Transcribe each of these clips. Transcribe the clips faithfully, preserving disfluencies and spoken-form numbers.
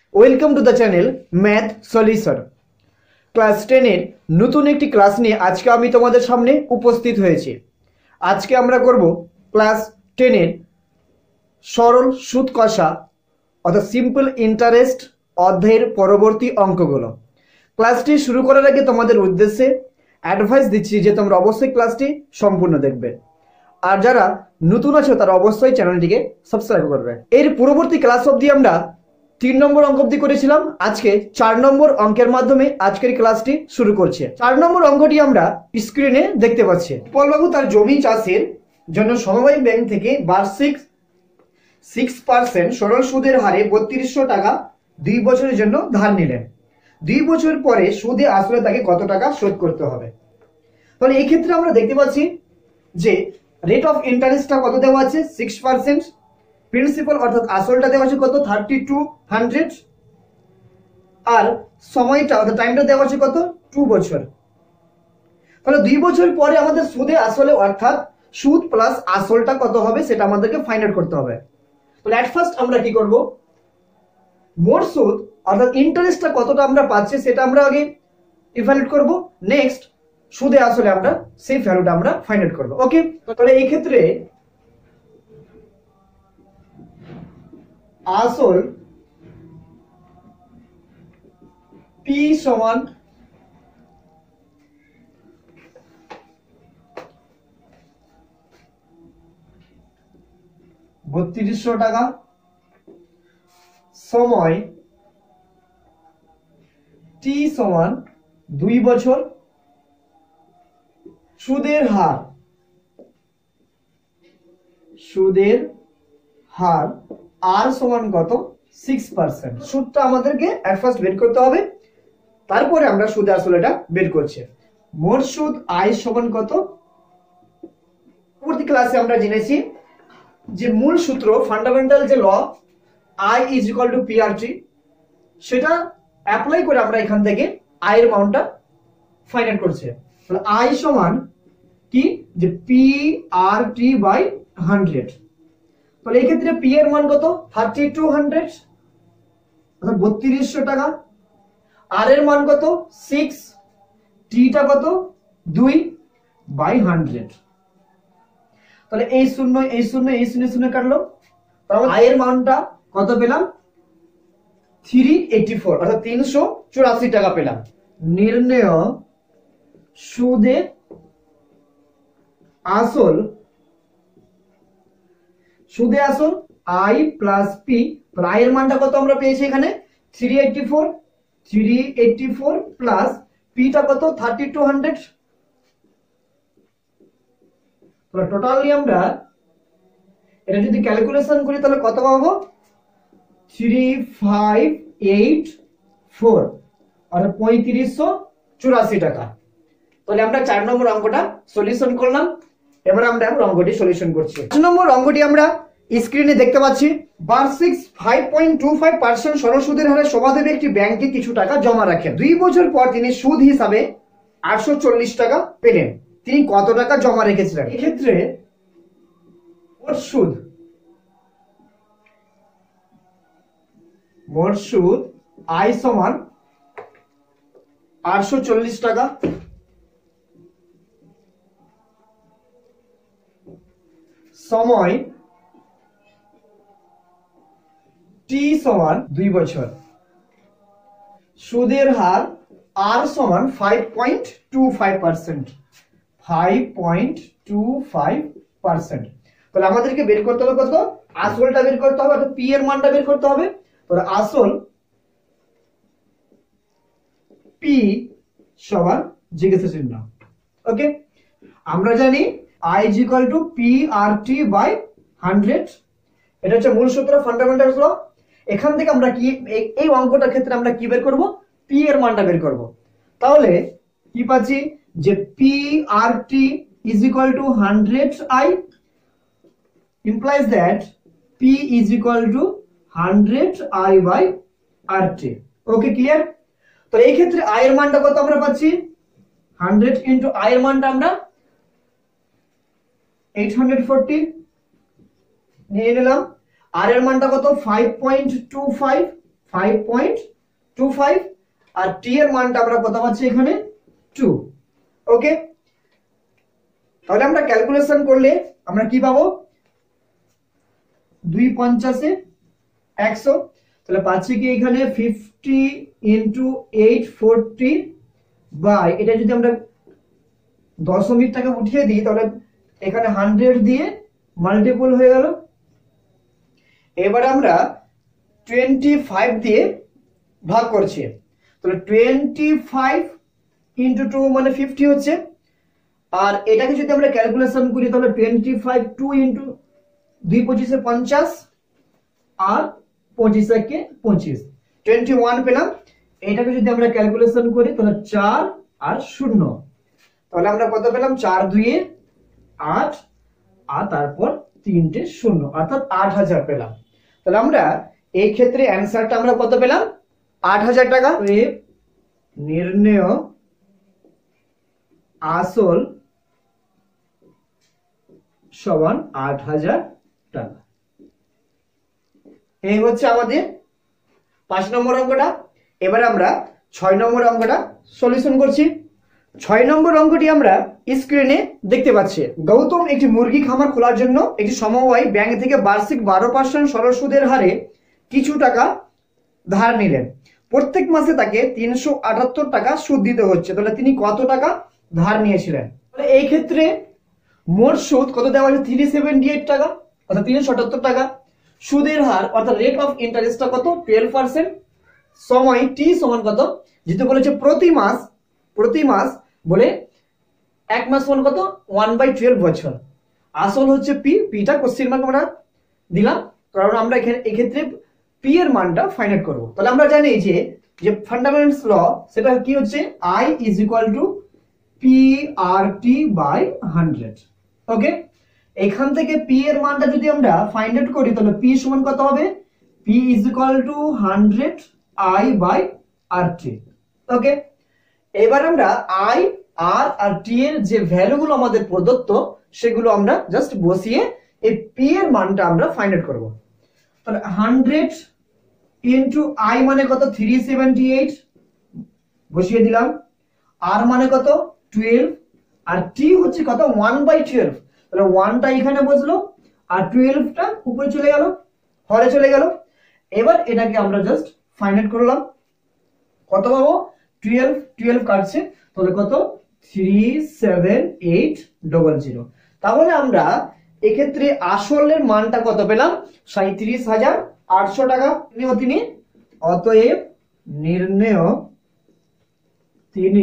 Welcome to the channel math solution. Class ten এর নতুন একটি ক্লাস নিয়ে আজকে আমি তোমাদের সামনে উপস্থিত হয়েছি। আজকে আমরা করব ক্লাস টেন এর সরল সুদ কষা অর্থাৎ সিম্পল ইন্টারেস্ট অধ্যায়ের পরবর্তী অঙ্কগুলো। ক্লাসটি শুরু করার আগে তোমাদের উদ্দেশ্যে অ্যাডভাইস দিচ্ছি যে তোমরা অবশ্যই ক্লাসটি সম্পূর্ণ দেখবে, আর যারা নতুন আছো তারা অবশ্যই চ্যানেলটিকে সাবস্ক্রাইব করবে। এর পূর্ববর্তী ক্লাস অবধি আমরা তিন নম্বর অঙ্ক অবধি করেছিলাম। আজকে চার নম্বর অঙ্কের মাধ্যমে আজকের ক্লাসটি শুরু করছে। চার নম্বর অঙ্কটি আমরা স্ক্রিনে দেখতে পাচ্ছি। পলবাবু তার জমি চাষের জন্য সমবায় ব্যাংক থেকে বার্ষিক সিক্স পার্সেন্ট সরল সুদের হারে বত্রিশশো টাকা দুই বছরের জন্য ধার নিলেন। দুই বছর পরে সুদে আসলে তাকে কত টাকা শোধ করতে হবে? তাহলে এই ক্ষেত্রে আমরা দেখতে পাচ্ছি যে রেট অফ ইন্টারেস্টটা কত দেওয়া আছে, সিক্স পার্সেন্ট। প্রিন্সিপাল অর্থাৎ আসলটা দেওয়া আছে কত, থার্টি টু হান্ড্রেড। আর সময়টা অর্থাৎ টাইমটা দেওয়া আছে কত, টু বছর। তাহলে দুই বছর পরে আমাদের সুদে আসলে অর্থাৎ সুদ প্লাস আসলটা কত হবে সেটা আমাদেরকে ফাইন্ড আউট করতে হবে। তাহলে এট ফার্স্ট আমরা কি করব, মোট সুদ অর্থাৎ ইন্টারেস্টটা কতটা আমরা পাচ্ছি সেটা আমরা আগে ইভ্যালুয়েট করব। নেক্সট সুদে আসলে আমরা সেই ভ্যালুটা আমরা ফাইন্ড আউট করব। ওকে, তাহলে এই ক্ষেত্রে আসল পি সমান বত্রিশশো টাকা, সময় টি সমান দুই বছর, সুদের হার সুদের হার আর সমান কত, সিক্স পার্সেন্ট। সুদটা আমাদেরকে এট ফার্স্ট বের করতে হবে, তারপরে আমরা সুদে আসলেটা বের করছি। মোট সুদ আই সমান কত? পরবর্তী ক্লাসে আমরা জেনেছি যে মূল সূত্র ফান্ডামেন্টাল যে law I is equal to P R T, সেটা অ্যাপ্লাই করে আমরা এখান থেকে আই এর মানটা ফাইন্ড আউট করছি। তাহলে আই সমান কি, যে P R T by hundred. তাহলে এই ক্ষেত্রে পি এর মান কত, থার্টি টু হান্ড্রেড অর্থাৎ বত্রিশশো টাকা। আর এর মান কত, সিক্স। টিটা কত, দুই বাই হান্ড্রেড। তাহলে এই শূন্য এই শূন্য এই শূন্য শূন্য কাটলো, তাহলে আই এর মানটা কত পেলাম, থ্রি এইটি ফোর অর্থাৎ তিনশো চুরাশি টাকা পেলাম। নির্ণয় সুদে আসল সুদে আসল আই প্লাস পি। আই এর মানটা কত আমরা পেয়েছি এখানে, three eighty four three eighty four plus পিটা কত, থার্টি টু হান্ড্রেড। টোটালি আমরা এটা যদি ক্যালকুলেশন করি তাহলে কত পাবো, থ্রি ফাইভ এইট ফোর অর্থাৎ পঁয়ত্রিশশো চুরাশি টাকা। তাহলে আমরা চার নম্বর অঙ্কটা সলিউশন করলাম। এবার আমরা অঙ্কটি সলিউশন করছি। পাঁচ নম্বর অঙ্কটি আমরা স্ক্রিনে দেখতে পাচ্ছি। বার্ষিক five point two five percent সরল সুদের হারে সমাধানে একটি ব্যাংকে কিছু টাকা জমা রাখেন। দুই বছর পর তিনি সুদ হিসাবে আটশো চল্লিশ টাকা পেলেন। তিনি কত টাকা জমা রেখেছিলেন? এক্ষেত্রে মোট সুদ মোট সুদ আই সমান আটশো চল্লিশ টাকা, সময় টি সমান দুই বছর, সুদের হার আর সমান five point two five percent five point two five percent. তাহলে আমাদেরকে বের করতে হবে কত, আসলটা বের করতে হবে অর্থাৎ পি এর মানটা বের করতে হবে। তাহলে আসল পি সমান জিজ্ঞাসা চিহ্ন। ওকে, আমরা জানি I is equal to P R T by hundred. এটা হচ্ছে মূল সূত্র, ফান্ডামেন্টাল ল। এখান থেকে আমরা কি এই অঙ্কটার ক্ষেত্রে আমরা কি বের করব, পি এর মানটা বের করব। তাহলে কি পাচ্ছি, যে P R T is equal to hundred I implies that P is equal to hundred I by R T. Okay, clear? তো এই ক্ষেত্রে I এর মানটা কত আমরা পাচ্ছি, হান্ড্রেড ইনটু I এর মানটা আমরা এইট হান্ড্রেড ফোরটি নিয়ে নিলাম। আর এর মানটা কত, five point two five five point two five, আর টি এর মানটা আমরা কত পাচ্ছি এখানে টু। ওকে, তাহলে আমরা ক্যালকুলেশন করলে আমরা কি পাবো, দুই পঞ্চাশে একশো, তাহলে পাচ্ছি কি এখানে fifty into eight forty by, এটা যদি আমরা দশমিক টাকা উঠিয়ে দিই তাহলে এখানে হান্ড্রেড দিয়ে মাল্টিপল হয়ে গেল। এবার আমরা টোয়েন্টি ফাইভ দিয়ে ভাগ করছি, তাহলে টোয়েন্টি ফাইভ ইন্টু টু মানে ফিফটি হচ্ছে, আর এটাকে যদি আমরা ক্যালকুলেশন করি তাহলে টোয়েন্টি ফাইভ টু ইন্টু দুই পঁচিশে পঞ্চাশ, আর পঁচিশ একে পঁচিশ, টোয়েন্টি ওয়ান পেলাম। এটাকে যদি আমরা ক্যালকুলেশন করি তাহলে চার আর শূন্য, তাহলে আমরা কত পেলাম, চার দুইয়ে আট, আর তারপর তিনটে শূন্য, অর্থাৎ আট হাজার পেলাম। তাহলে আমরা এই ক্ষেত্রে অ্যান্সারটা আমরা কত পেলাম, আট হাজার টাকা। নির্ণেয় আসল সমান আট হাজার টাকা। এই হচ্ছে আমাদের পাঁচ নম্বর অঙ্কটা। এবার আমরা ছয় নম্বর অঙ্কটা সলিউশন করছি। ছয় নম্বর অঙ্কটি আমরা স্ক্রিনে দেখতে পাচ্ছি। গৌতম একটি মুরগি খামার খোলার জন্য একটি সমবায় ব্যাংক থেকে বার্ষিক বারো পার্সেন্ট সরল সুদের হারে কিছু টাকা ধার নিলেন। প্রত্যেক মাসে তাকে তিনশো আটাত্তর টাকা সুদ দিতে হচ্ছে, তাহলে তিনি কত টাকা ধার নিয়েছিলেন। এই ক্ষেত্রে মোট সুদ কত দেওয়া হয়েছে, থ্রি সেভেন্টি এইট টাকা, অর্থাৎ তিনশো আটাত্তর টাকা। সুদের হার অর্থাৎ রেট অফ ইন্টারেস্টটা কত, টুয়েলভ পার্সেন্ট। সময় টি সমান কত, যেহেতু বলেছে প্রতি মাস, প্রতি মাস বলে এক মাস সমান কত, ওয়ান বাই টুয়েলভ বছর। আসল হচ্ছে পি, পিটা কোশ্চেন মার্ক আমরা দিলাম, কারণ আমরা এখানে এক্ষেত্রে পি এর মানটা ফাইন্ড আউট করবো। তাহলে আমরা জানি যে যে ফান্ডামেন্টালস ল সেটা কি হচ্ছে, I is equal to P R T by hundred. Okay, এখান থেকে পি এর মানটা যদি আমরা ফাইন্ড আউট করি তাহলে পি সমান কত হবে, P is equal to hundred I by R T. Okay, এবার আমরা আই আর আর টি এর যে ভ্যালুগুলো আমাদের প্রদত্ত সেগুলো আমরা জাস্ট বসিয়ে এই পি এর মানটা আমরা ফাইন্ড আউট করবো। তাহলে হান্ড্রেড ইন্টু আই মানে কত, থ্রি সেভেন্টি এইট বসিয়ে দিলাম, আর মানে কত টুয়েলভ, আর টি হচ্ছে কত ওয়ান বাই টুয়েলভ, তাহলে ওয়ানটা এখানে বসলো আর টুয়েলভটা উপরে চলে গেল, হরে চলে গেল। এবার এটাকে আমরা জাস্ট ফাইন্ড আউট করলাম, কত পাবো, টুয়েলভ টুয়েলভ কাটছে, তাহলে কত three seven eight double zero. তাহলে আমরা এক্ষেত্রে আসলের মানটা কত পেলাম, সাঁত্রিশ হাজার আটশো টাকা তিনি। অতএব নির্ণেয় তিনি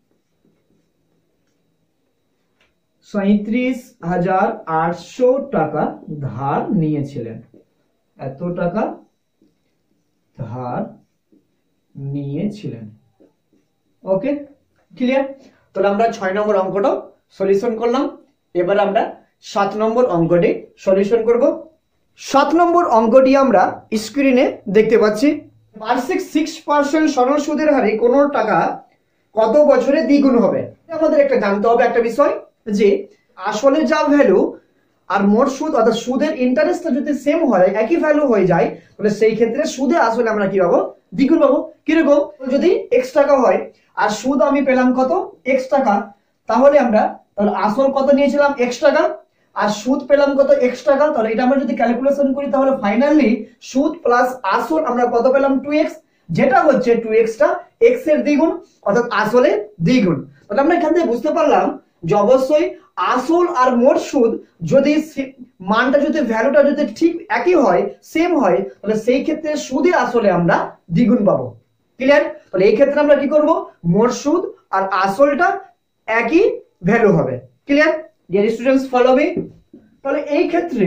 সাঁত্রিশ হাজার আটশো টাকা ধার নিয়েছিলেন, এত টাকা ধার নিয়েছিলেন। Okay, clear. তাহলে আমরা ছয় নম্বর অঙ্কটা সলিউশন করলাম। এবার আমরা সাত নম্বর অঙ্কটি সলিউশন করব। সাত নম্বর অঙ্কটি আমরা স্ক্রিনে দেখতে পাচ্ছি। বার্ষিক সিক্স পার্সেন্ট সরল সুদের হারে কোনো টাকা কত বছরে দ্বিগুণ হবে। আমাদের একটা জানতে হবে একটা বিষয়, যে আসলে যা ভ্যালু আর মোট সুদ অর্থাৎ সুদের ইন্টারেস্টটা যদি সেম হয়, একই ভ্যালু হয়ে যায়, তাহলে সেই ক্ষেত্রে সুদে আসলে আমরা কি পাবো, দ্বিগুণ পাবো। কিরকম, যদি এক্স টাকা হয় আর সুদ আমি পেলাম কত, এক্স টাকা, তাহলে আমরা তাহলে আসল কত নিয়েছিলাম, এক্স টাকা, আর সুদ পেলাম কত, এক্স টাকা। তাহলে এটা আমরা যদি ক্যালকুলেশন করি তাহলে ফাইনালি সুদ প্লাস আসল আমরা কত পেলাম, টু এক্স, যেটা হচ্ছে টু এক্সটা এক্স এর দ্বিগুণ অর্থাৎ আসলে দ্বিগুণ। তাহলে আমরা এখান থেকে বুঝতে পারলাম যে অবশ্যই আসল আর মোট সুদ যদি মানটা যদি ভ্যালুটা যদি ঠিক একই হয়, সেম হয়, তাহলে সেই ক্ষেত্রে সুদে আসলে আমরা দ্বিগুণ পাবো। ক্লিয়ার। তাহলে এই ক্ষেত্রে আমরা কি করব, মোট সুদ আর আসলটা একই ভ্যালু হবে। Clear dear students, follow me. তাহলে এই ক্ষেত্রে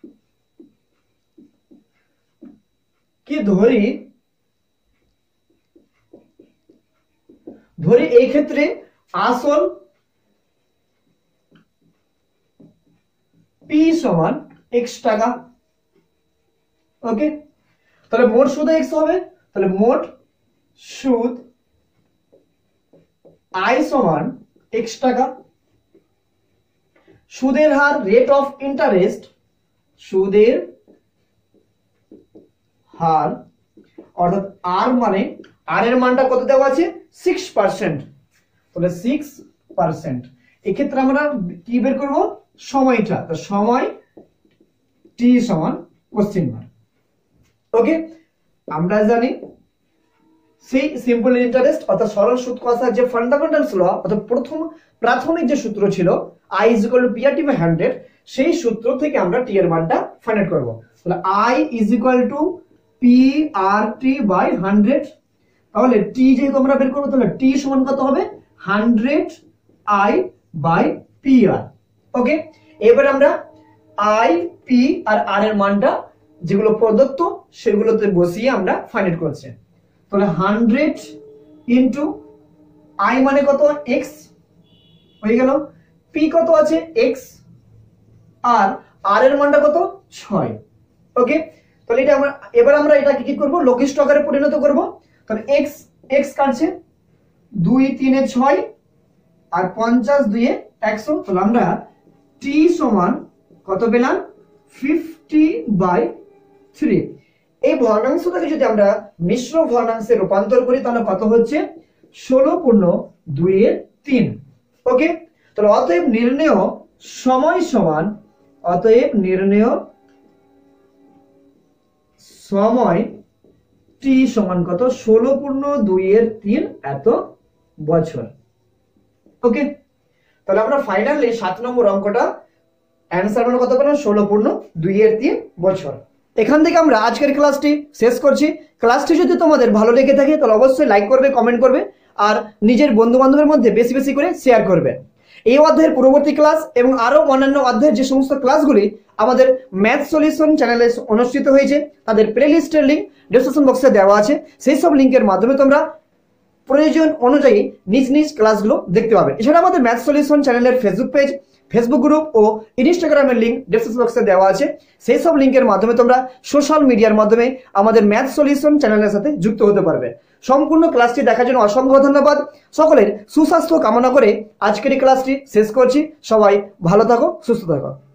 কি ধরি, ধরি এই ক্ষেত্রে আসল পি সমান এক্স টাকা। ওকে, তাহলে মোট সুদ এক্স হবে, তাহলে মোট সুদ আই সমান এক্স টাকা। সুদের হার রেট অফ ইন্টারেস্ট, সুদের হার অর্থাৎ আর মানে আর এর মানটা কত দেওয়া আছে সিক্স পার্সেন্ট, তাহলে সিক্স পার্সেন্ট। এক্ষেত্রে আমরা কি বের করব সময়টা, তো সময় টি সমান কোশ্চেন মার্ক। ওকে, আমরা জানি সেই সিম্পল ইন্টারেস্ট অর্থাৎ সরল সুদ কষার যে ফান্ডামেন্টালস ল অর্থাৎ প্রথম প্রাথমিক যে সূত্র ছিল I is equal to P R T by hundred, সেই সূত্র থেকে আমরা টি এর মানটা ফাইন্ড আউট করব। তাহলে I is equal to P R T by hundred, তাহলে টি যেহেতু আমরা বের করবো তাহলে টি সমান কত হবে hundred I by P R. Okay, এবার আমরা আই পি আর আর এর মানটা যেগুলো প্রদত্ত সেগুলোতে বসিয়ে আমরা ফাইন্ড আউট করছি। তাহলে হান্ড্রেড ইন্টু আই মানে কত এক্স হয়ে গেল, পি কত আছে এক্স, আর আর এর মানটা কত ছয়। ওকে, তাহলে এটা আমরা এবার আমরা এটাকে কি করব লঘিষ্ঠ আকারে পরিণত করব। তাহলে এক্স এক্স কাটছে দুই তিনে ছয় আর পঞ্চাশ দুইয়ে একশো, তাহলে আমরা টি সমান কত পেলাম ফিফটি বাই থ্রি। এই ভগ্নাংশটাকে যদি আমরা মিশ্র ভগ্নাংশে রূপান্তর করি তাহলে কত হচ্ছে ষোলো পূর্ণ দুই এর তিন। ওকে, তাহলে অতএব নির্ণেয় সময় সমান, অতএব নির্ণেয় সময় টি সমান কত ষোলো পূর্ণ দুই এর তিন এত বছর। ওকে, তাহলে আমরা ফাইনালি সাত নম্বর অঙ্কটা অ্যান্সার মানে কত পেলাম ষোলো পূর্ণ দুই এর তিন বছর। এখান থেকে আমরা আজকের ক্লাসটি শেষ করছি। ক্লাসটি যদি তোমাদের ভালো লেগে থাকে তাহলে অবশ্যই লাইক করবে, কমেন্ট করবে আর নিজের বন্ধু বান্ধবের মধ্যে বেশি বেশি করে শেয়ার করবে। এই অধ্যায়ের পরবর্তী ক্লাস এবং আরো অন্যান্য অধ্যায়ের যে সমস্ত ক্লাসগুলি আমাদের ম্যাথ সলিউশন চ্যানেলে অনুষ্ঠিত হয়েছে তাদের প্লেলিস্টের লিঙ্ক ডেসক্রিপশন বক্সে দেওয়া আছে, সেই সব লিঙ্কের মাধ্যমে তোমরা প্রয়োজন অনুযায়ী নিজ নিজ ক্লাসগুলো দেখতে পাবে। এছাড়া আমাদের ম্যাথ সলিউশন চ্যানেলের ফেসবুক পেজ, ফেসবুক গ্রুপ ও ইনস্টাগ্রামের লিঙ্ক ডেসক্রিপশন বক্সে দেওয়া আছে, সেই সব লিঙ্কের মাধ্যমে তোমরা সোশ্যাল মিডিয়ার মাধ্যমে আমাদের ম্যাথ সলিউশন চ্যানেলের সাথে যুক্ত হতে পারবে। সম্পূর্ণ ক্লাসটি দেখার জন্য অসংখ্য ধন্যবাদ। সকলের সুস্বাস্থ্য কামনা করে আজকের এই ক্লাসটি শেষ করছি। সবাই ভালো থাকো, সুস্থ থাকো।